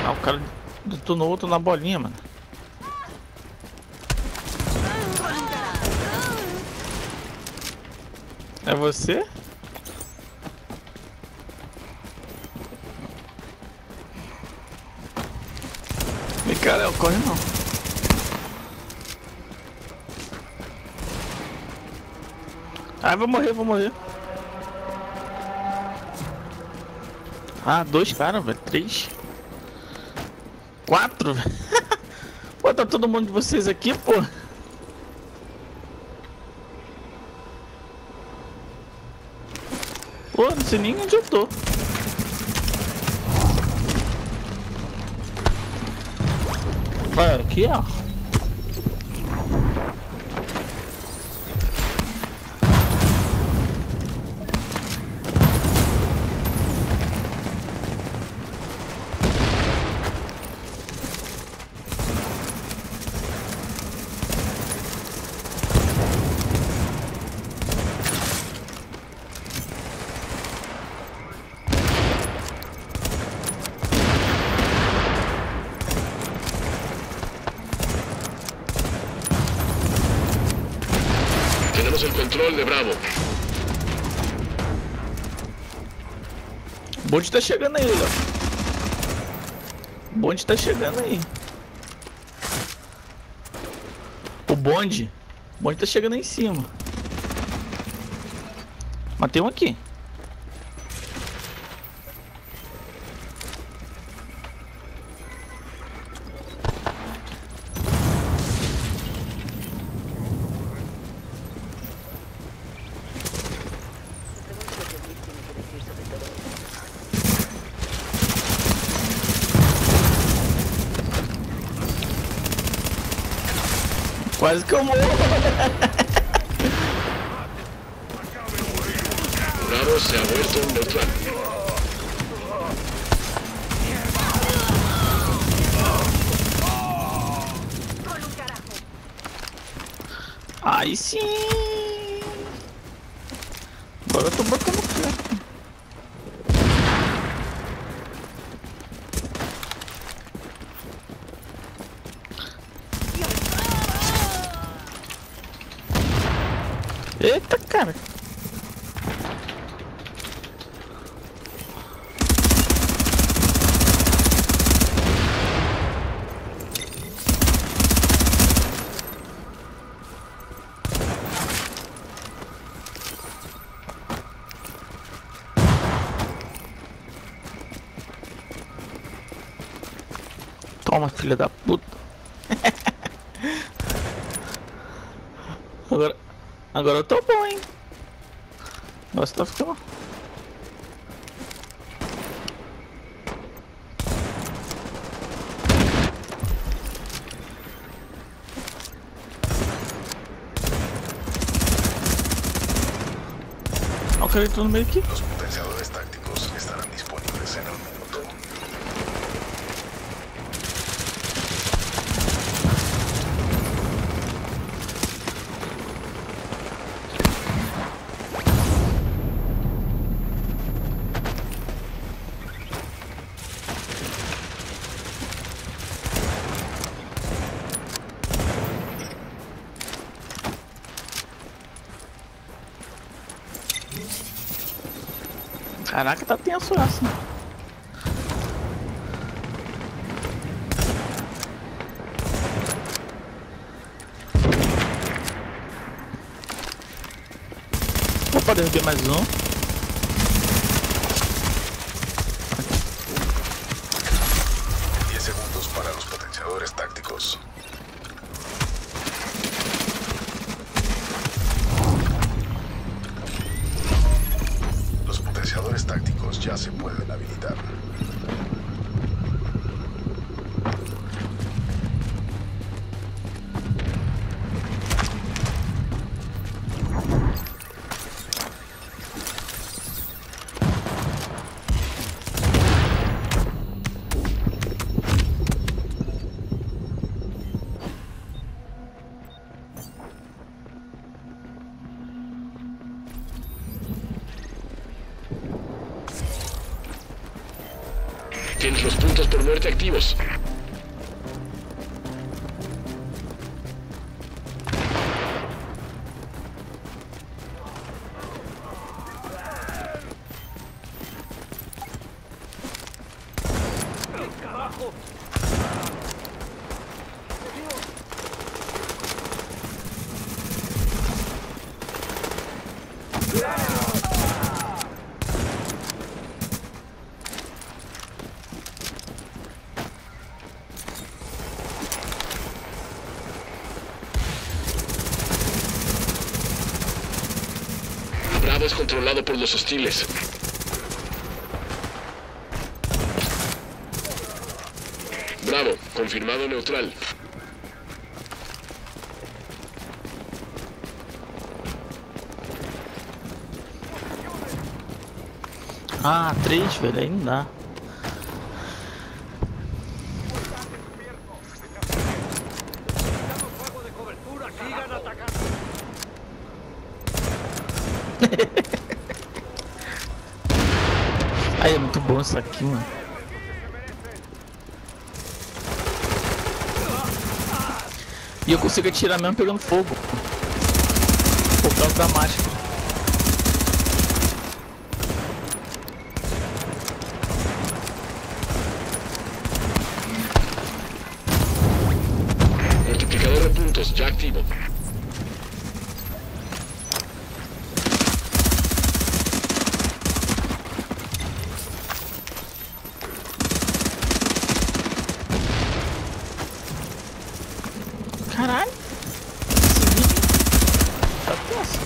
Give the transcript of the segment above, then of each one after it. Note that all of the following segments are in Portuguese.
Ah, o cara detonou outro na bolinha, mano. É você? Micael, corre não. Ah, vou morrer, vou morrer. Ah, 2 caras, velho. 3. 4, velho. Pô, tá todo mundo de vocês aqui, pô. Pô, não sei nem onde eu tô. Vai, aqui, ó. Tenemos el control de Bravo. O bonde tá chegando aí, ó. O bonde tá chegando aí. O bonde tá chegando aí em cima. Matei um aqui. Quase que eu morro. Bravo se ha vuelto un neutral. Aí sim. Agora eu tô botando fé. Eita, cara. Toma, filha da puta. Agora eu tô bom, hein? Nossa, tá ficando. Olha o cara entrou no meio aqui. Los potenciadores tácticos estarán disponibles en un minuto. Caraca, tá tenso essa. Opa, derrubei mais um. 10 segundos para los potenciadores tácticos. Los potenciadores tácticos ya se pueden habilitar. Tienes los puntos por muerte activos. Bravo es controlado por los hostiles. Bravo, confirmado neutral. Ah, 3, velho, aí não dá. Aí é muito bom isso aqui, mano. E eu consigo atirar mesmo pegando fogo. Por causa da máscara. Multiplicador de puntos, ya activo. Caralho! Esse vídeo tá tenso.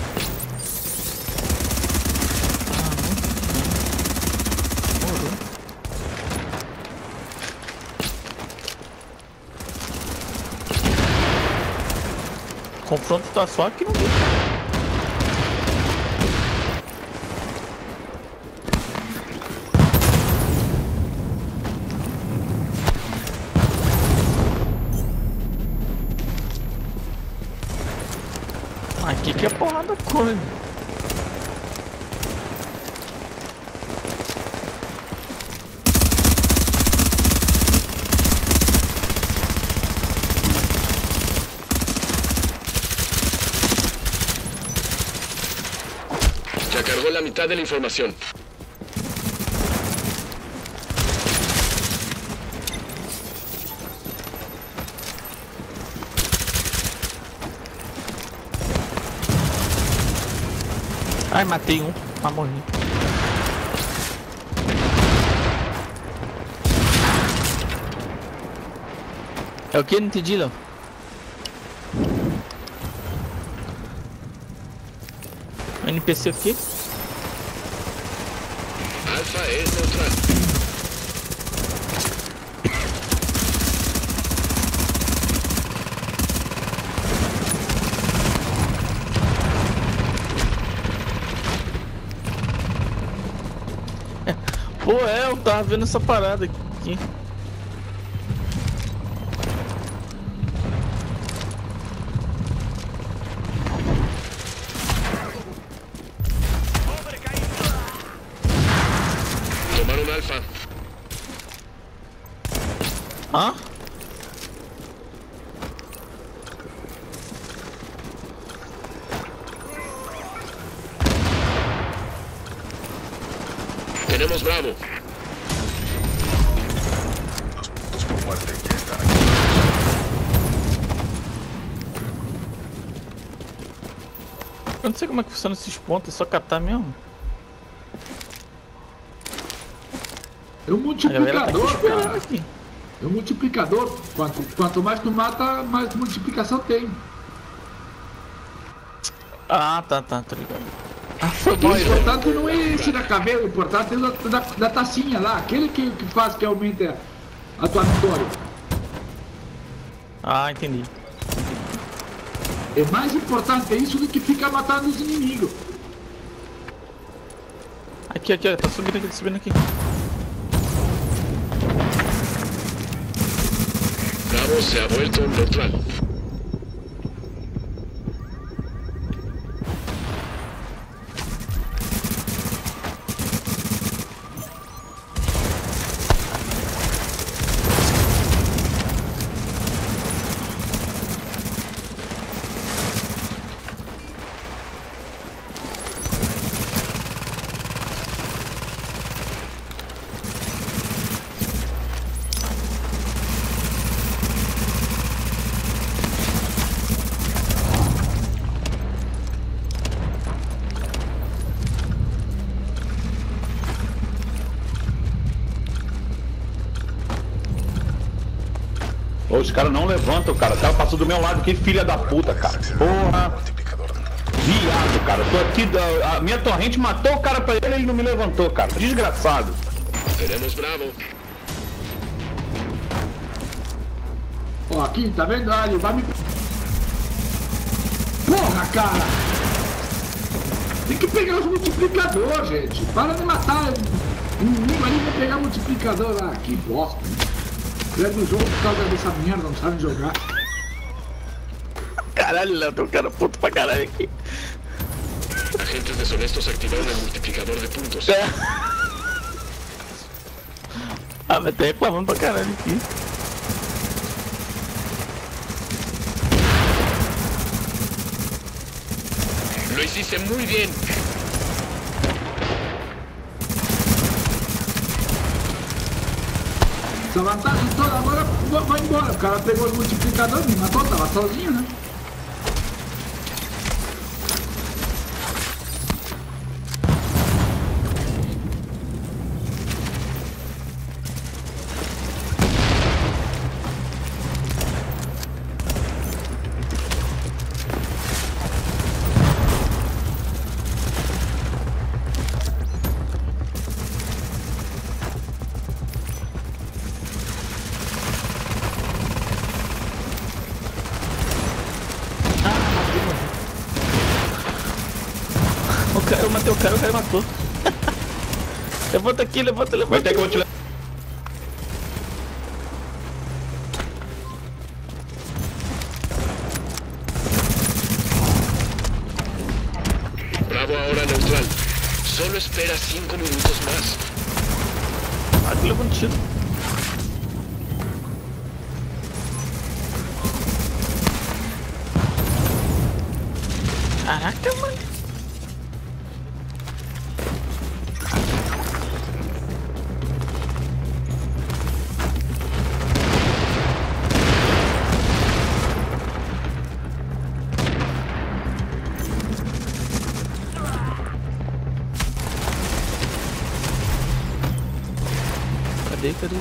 Morou. Confronto tá só aqui no meio. Aqui que é porrada come. Ya cargó la mitad de la información. Ai, matei um, mas morri. É o que? Não entendi, não. NPC o quê? Alfa es neutral. Pô, eu tava vendo essa parada aqui. Tomaron Alfa. Hã? Tenemos Bravo. Los puntos por muerte ya están aquí. Eu não sei como é que funciona esses pontos, é só catar mesmo. É um A galera tá aqui multiplicador, esperando cara. aqui. É um multiplicador. Quanto mais tu mata, mais multiplicação tem. Ah, tá, tô ligado. Ah, foi O bom, velho. importante não é esse da caveira, o importante é da tacinha lá, aquele que faz que aumenta a tua vitória. Ah, entendi. É mais importante isso do que ficar matando os inimigos. Aqui, ó, tá subindo aqui. Bravo se ha vuelto neutral. os caras não levantam, cara. O cara passou do meu lado, que filha da puta, cara. Porra. Multiplicador. Viado, cara. Tô aqui, a minha torrente matou o cara pra ele e ele não me levantou, cara. Desgraçado. Tenemos Bravo. Ó, aqui, tá vendo? Ali, vai me... Porra, cara! Tem que pegar os multiplicadores, gente. Para de matar o inimigo ali, vai pegar o multiplicador lá. Que bosta. Grande o jogo por causa dessa merda, não sabe jogar. Caralho, Léo, tem um cara puto pra caralho aqui. Agentes deshonestos activaron el multiplicador de puntos. Ah, mas tá reclamando pra caralho aqui. Lo hiciste muy bien. Essa vantagem toda agora vai embora. O cara pegou os multiplicadores, me matou, tava sozinho, né? Eu matei o cara matou. Levanta aqui, levanta. Vai ter que eu vou te levar. Bravo ahora neutral. Solo espera 5 minutos más. Ah, que levou um tiro. Caraca, mano. Cadê?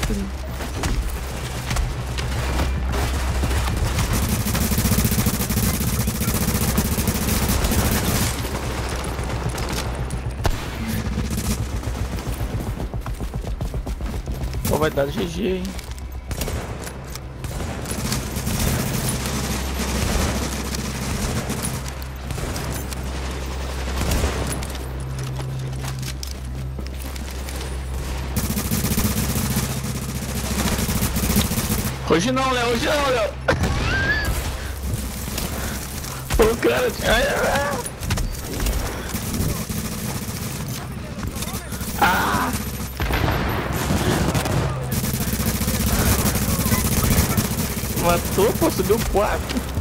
Pô, vai dar GG, hein? Hoje não, Léo. O cara... Ah! Matou, pô, subiu 4.